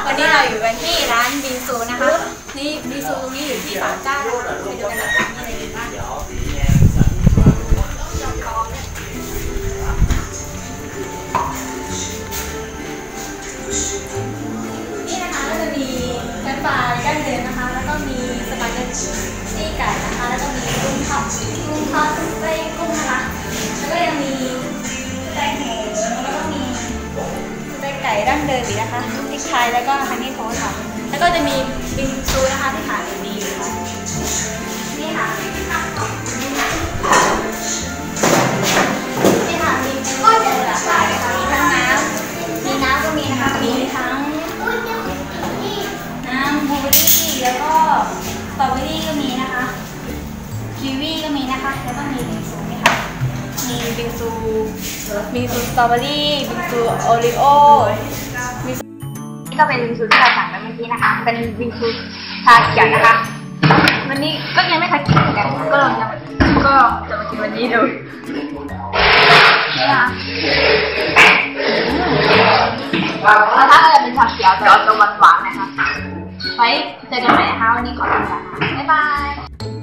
วันนี้เราอยู่กันที่ร้านบิงซูนะคะนี่บิงซูตรงนี้อยู่ที่ศาลเจ้าไปดูกันนะคะมีอะไรกินบ้างนี่นะคะก็จะมีเฟรนช์ฟรายย่างเดิมนะคะแล้วก็มีสปาเกตตี้ไก่นะคะแล้วก็มีกุ้งทอดไส้กุ้งนะคะแล้วก็ยังมีแตงโมแล้วก็มีไก่ดั้งเดิมอีกนะคะพริกไทยแล้วก็ฮันนี่โทสต์ค่ะแล้วก็จะมีบิงซูนะคะที่ขายดีอยู่ค่ะนี่ค่ะนี่ค่ะมีก็จะหลากหลายค่ะมีทั้งน้ำก็มีนะคะมีทั้งน้ำบลูเบอร์รี่แล้วก็สตรอเบอรี่ก็มีนะคะกีวีก็มีนะคะแล้วก็มีบิงซูนี่ค่ะมีบิงซูสตรอเบอรี่บิงซูโอริโอนี่ก็เป็นบิงซูที่เราสั่งไปเมื่อกี้นะคะเป็นบิงซูชาเขียวนะคะวันนี้ก็ยังไม่เคยกินกันก็จะมากินวันนี้ดูนี่ค่ะแล้วถ้าจะเป็นชาเขียวแต่เอาตัวหวานๆนะคะไว้เจอกันใหม่นะคะวันนี้ขอตัวลาบ๊ายบาย